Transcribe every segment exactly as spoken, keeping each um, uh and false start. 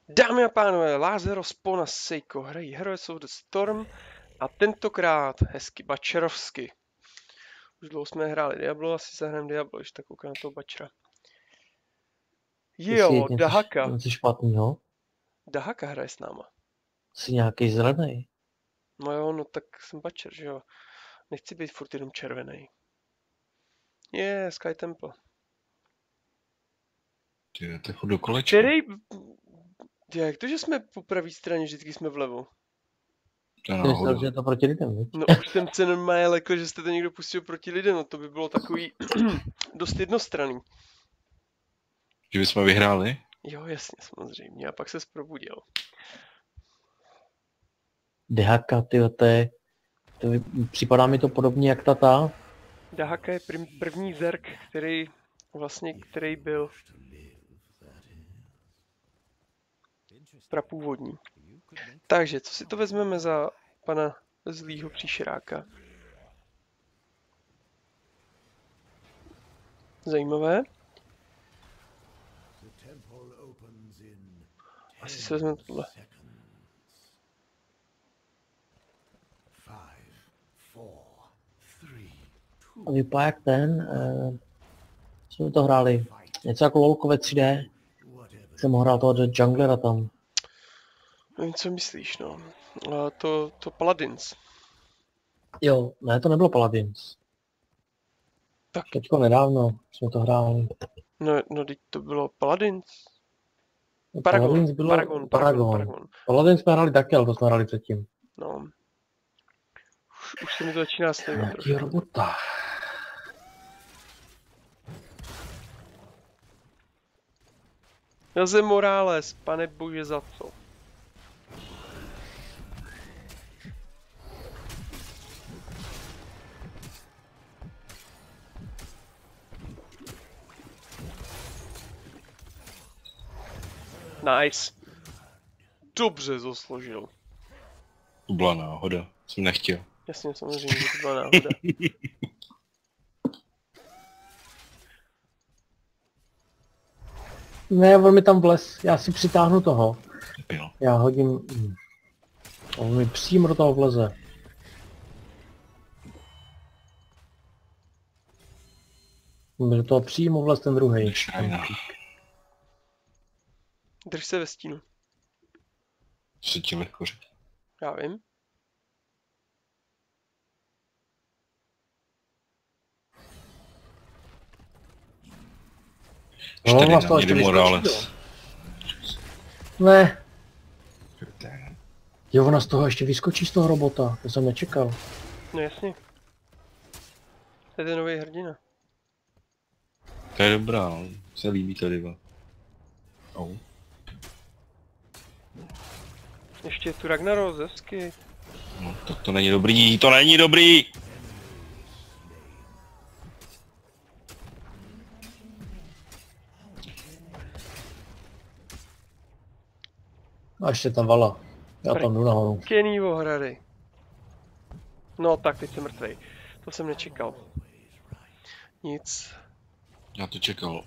Dámy a pánové, Lázaro, Spona, Seiko hrají Heroes of the Storm a tentokrát hezky bačerovsky. Už dlouho jsme hráli Diablo, asi zahrajeme Diablo, když tak koukám na toho bačera. Jo, Jsi Dahaka. něco špatného? Dahaka hraje s náma. Jsi nějaký zelený. No jo, no tak jsem bačer, že jo. Nechci být furt jenom červený. Je, yeah, Sky Temple. Ty, to je furt do kolečka. Který... Jak to, že jsme po pravé straně, vždycky jsme vlevo? To je Ty myslel, náhoda. že je to proti lidem, viď? No už jsem se normálně lekl, že jste to někdo pustil proti lidem, no to by bylo takový dost jednostranný. Že bychom vyhráli? Jo, jasně, samozřejmě. A pak se probudil. Dehaka, tyjo, to je... To je, připadá mi to podobně jak ta ta. Dahaka je prv, první zerk, který vlastně, který byl prapůvodní. Takže, co si to vezmeme za pana zlýho příšeráka? Zajímavé. Asi se vezmeme tohle. A vypadá jak ten... Eh, jsme to hráli. Něco jako lolko ve tři dé. Jsem hrál toho junglera tam. Nevím, co myslíš, no. A to, to Paladins. Jo, ne, to nebylo Paladins. Tak. Teďko nedávno jsme to hráli. No, no, teď to bylo Paladins. Paragon, Paladins bylo... Paragon, Paragon, Paragon. Paladins jsme hráli taky, ale to jsme hráli předtím. No. Už, už se mi to začíná stejně trošku. Nějaký robota. Jose Morales, pane bože za co? Nice. Dobře zosložil. To byla náhoda. Jsem nechtěl. Jasně, samozřejmě, že to byla náhoda. Ne, on mi tam vlez, já si přitáhnu toho. Nepil. Já hodím... On mi přímo do toho vleze. On mi do toho přímo vlez ten druhej. Šajna. Drž se ve stínu. Se ti lehko řekl. Já vím. No, Čtyři vás to na ještě mě Morales. vyskočí, Ne. Jo, ona z toho ještě vyskočí z toho robota, to jsem nečekal. No jasně. To je ten nový hrdina. To je dobrá, no. Se líbí ta diva. Oh. Ještě je tu Ragnaros, hezky. No, to, to není dobrý, to není dobrý! A ještě ta vala. Já tam jdu nahoru. Kenny ohrady. No tak, teď jsem mrtvej. To jsem nečekal. Nic. Já to čekal.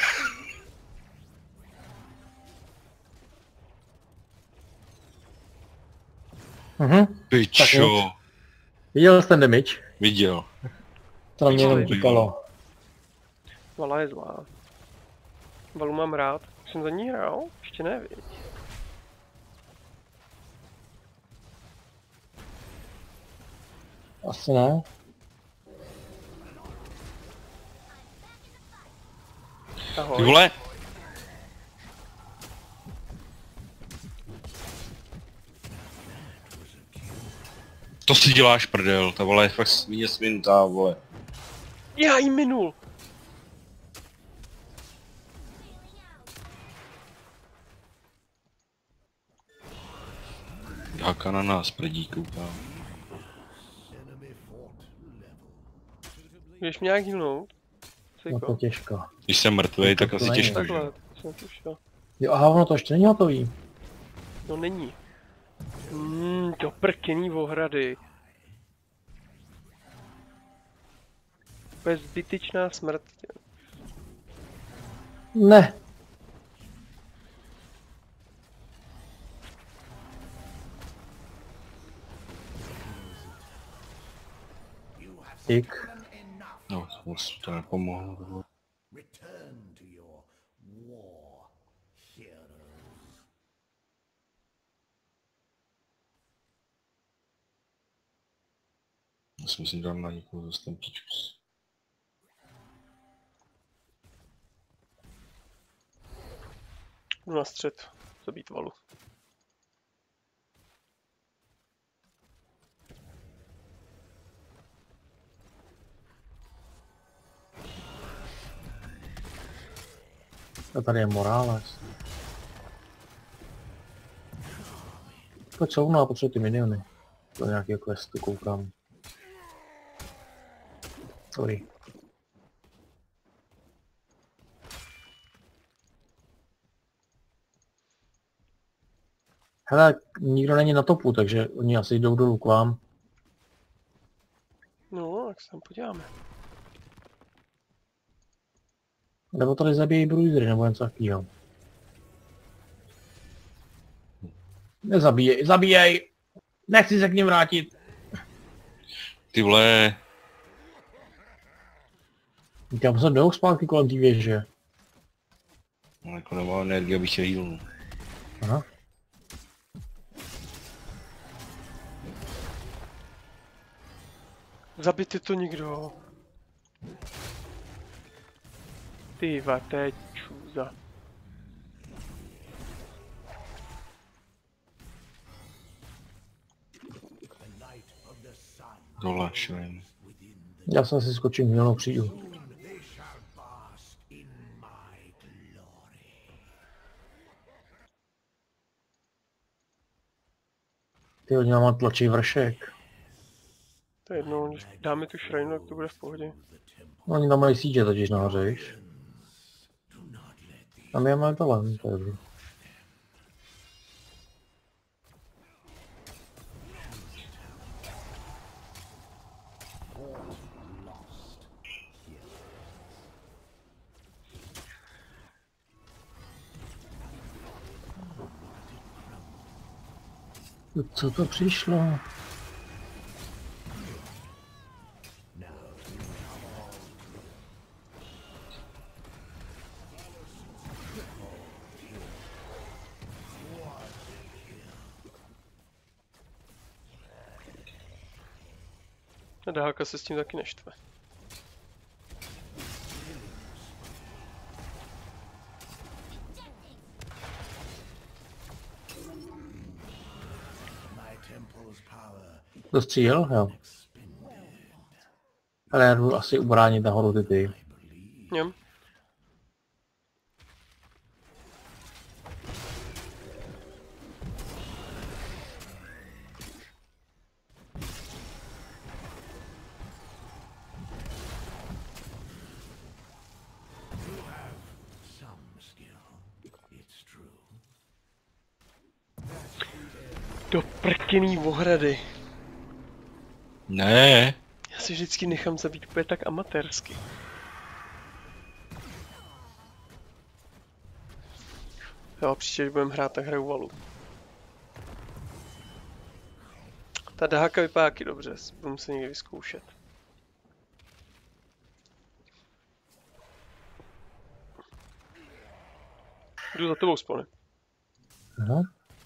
Mhm. Pičo. Viděl jsi ten damage? Viděl. To na mě jenom Viděl. tíkalo. Vala je zlá. Valu mám rád. Už jsem za ní hrál? Ještě ne, viď? Asi ne. Ahoj. Ty vole! To si děláš prdel, ta vole je fakt svíně svintá, vole. Já jí minul! Haka na nás prdí, koukám. Budeš mě nějak hýlnout? No to Sejko. těžko. Když jsem mrtvej, tak To asi není. těžko, že? Takhle, jsem tušil. Jo, aha, ono to ještě není hotový. No není. Mmm, do prkený ohrady. To je zbytečná smrt. Ne. Tik. No, moc to nepomohlo. Return to your war heroes. Já si myslím, že dám na někoho zase ten píčus. Jdu na střed, zabít valu. A tady je Morales. Pojď souvnu a potřebuji ty miniony. Do nějakého questu koukám. Sorry. Hele, nikdo není na topu, takže oni asi jdou dolů k vám. No, tak se tam podíváme. Nebo tady zabijí bruisery, nebo něco takového. Nezabíjej, zabíjej! Nechci se k ním vrátit! Ty vole, Tam se jdou zpátky kolem té věže. no, jako nemá energie, abych je healnul. Aha. Zabijte to nikdo. Ty vate čůza. The light of the sun. Dole, šelem. Já jsem si skočím, jenom přijdu. They shall bask in my glory. Ty oni mám tlačí vršek. To je jedno, když dáme tu šrajnu, tak to bude v pohodě. No, oni tam mají síže totiž nahoře, víš? A my je máme talent, to je dobrý. Co to přišlo? A dálka se s tím taky neštve. My temple's power Dostřílel? Jo. Ale já jdu asi ubránit nahoru ty ty. Něm. some skill. It's true. Do prkený ohrady. Ne, Já si vždycky nechám zabít úplně tak amatérsky. Jo, příště, když budeme hrát, tak hraju valu. Ta dahaka vypadá taky dobře, budu se někdy vyzkoušet. Jdu za tebou, Spony. Aha.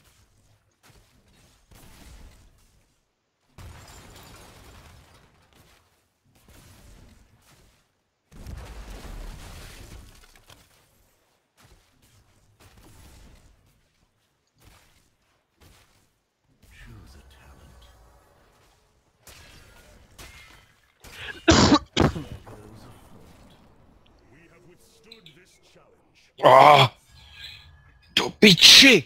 Choose a talent. ah, do piči!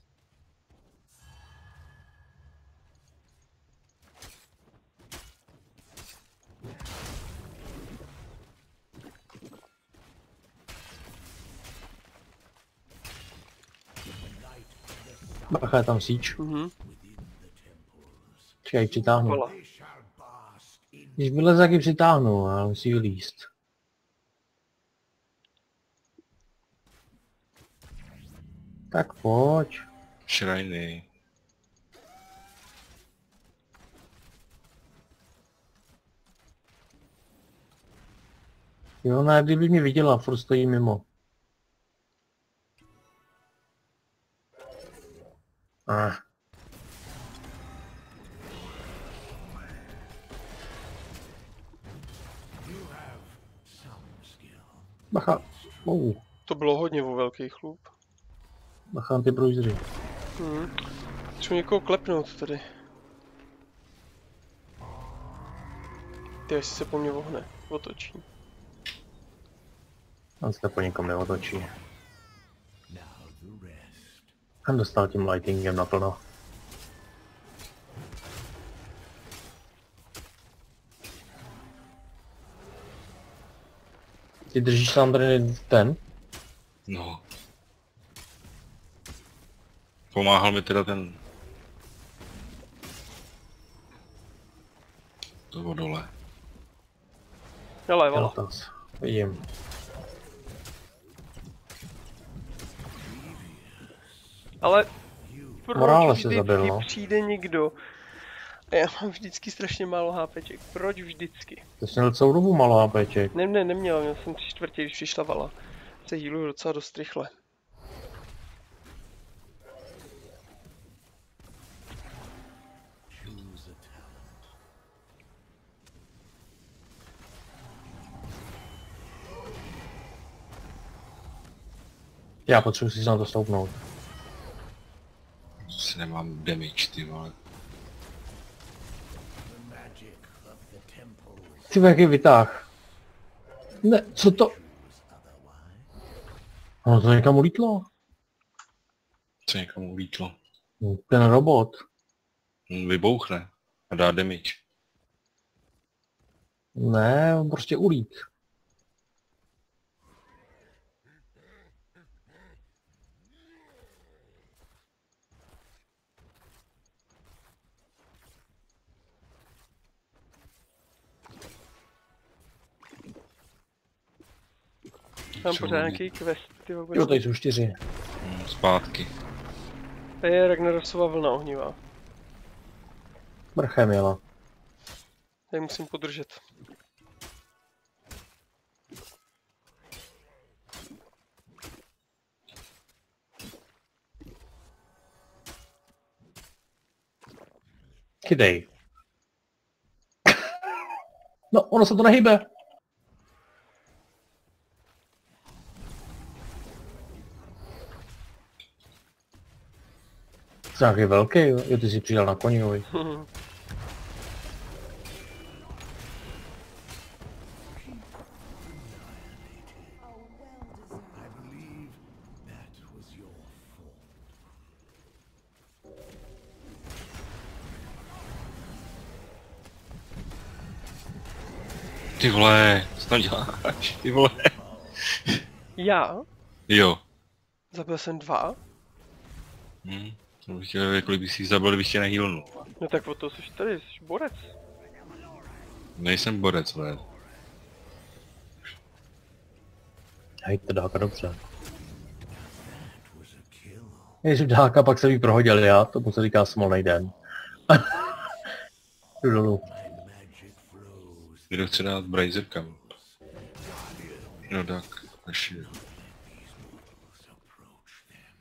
Bacha, je tam síč. Mhm. Čekaj, přitáhnu. Vala. They shall bask in Když vyleze, jak ji přitáhnu, ale musí vylíst. Tak pojď. Šrajny. Jo, ne, kdyby mě viděla, furt stojí mimo. Ah. Bacha. Oh. To bylo hodně o velký chlup. Bacha na ty bruisery. Hmm. Třeba někoho klepnout tady. Ty, jestli se po mně vohne, otočí. On se to po nikom neotočí. Now the rest. On dostal tím lightingem naplno. Ty držíš tam tady ten? No. Pomáhal mi teda ten... To dole. Hele, vala. Keltas. Vidím. Ale proč Morales se vždycky zabil, no. přijde někdo a já mám vždycky strašně málo hápeček. Proč vždycky? Ty jsi měl celou dobu malá péček. Ne, ne, neměl, měl jsem tři čtvrtě, když přišla vala. Se healuju docela dost rychle. Choose a talent. Já potřebuji si na to stoupnout. Zase nemám damage, ty vole. The magic of the temples Ty jaký vytáh. Ne, co to? otherwise. Ono to někam ulítlo. Co někam ulítlo. Ten robot. On vybouchne a dá damage. Ne, on prostě ulít. Mám Co pořád hodí? nějaký quest, ty Jo, vůbec. tady jsou čtyři. Hm, zpátky. To je Ragnarosova vlna ohnivá. Mrchem jela. Tady musím podržet. Chytej. No, ono se to nehybe. Jsi nějaký velký, jo? Jo, ty jsi přijel na koni, jo. I believe that was your fault. Ty vole, co tam děláš? Ty vole. Já? Jo. Zabil jsem dva? Hm. To bych chtěl, kolik bych si jich zabil, kdybych tě nehýlnul. No tak o to jsi tady, jsi borec. Nejsem borec, vole. Hej, to dáka dobře. That was a kill. Když dáka, pak se mi prohodil já, tomu se říká smolnej den. Jdu dolů. My magic flows. Kdo chce dát Brazerkam? No tak, až je. Let's approach them.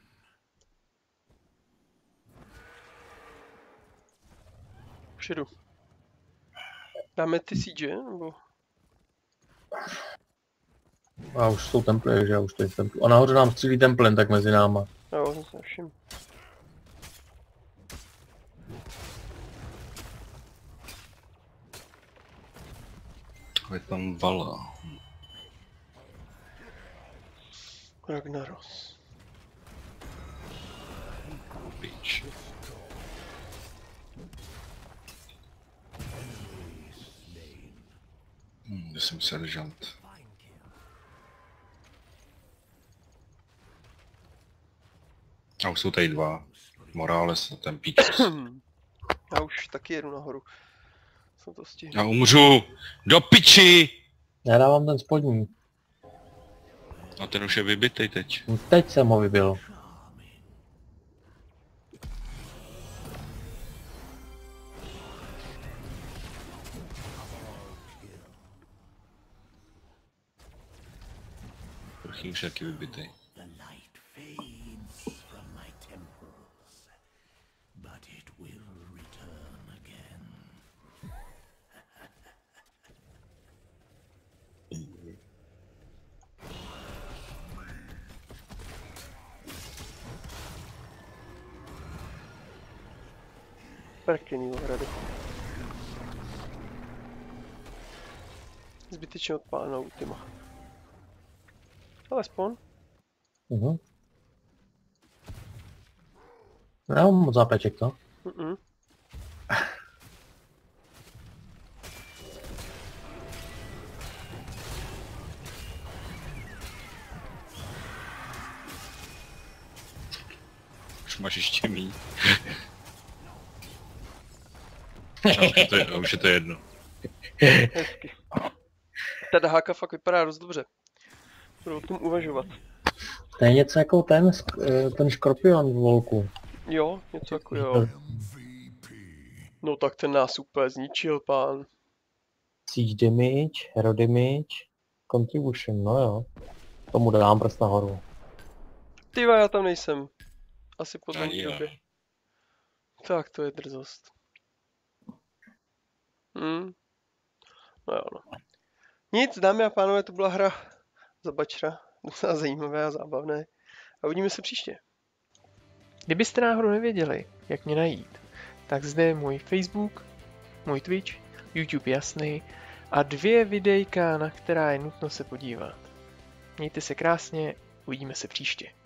Už jedu. Dáme ty siege, nebo? A už jsou temple, že já už to templu. A nahoře nám střílí templem, tak mezi náma. Jo, jsem se všim. Je tam vala. Ragnaros. Bitch. Hm, kde jsem seržant? A už jsou tady dva. Morales a ten Peaches. Já už taky jedu nahoru. Jsem to stihl. Já umřu! Do piči! Já dávám ten spodní. A ten už je vybitej teď. No, teď jsem ho vybil. Joachim už taky vybitý. The light fades from my temples, but it will return again. Prkený ohrady. Zbytečně odpálenou ultima. Ale spawn. Mhm. No, moc zápeček to. Mm-mm. Už máš ještě míň. No, už, je to, už je to jedno. Hezky. Ta daháka fakt vypadá dost dobře. Budu o tom uvažovat. To je něco jako ten, sk- ten škorpion v volku. Jo, něco jako jo. No tak ten nás úplně zničil, pán. Siege damage, hero damage, contribution, no jo. Tomu dám prst nahoru. Tyva, já tam nejsem. Asi po Ani dlouhé já. době. Tak to je drzost. Hm. No jo, no. Nic, dámy a pánové, to byla hra za bačra. Docela zajímavé a zábavné. A uvidíme se příště. Kdybyste náhodou nevěděli, jak mě najít, tak zde je můj Facebook, můj Twitch, YouTube jasný a dvě videjka, na která je nutno se podívat. Mějte se krásně, uvidíme se příště.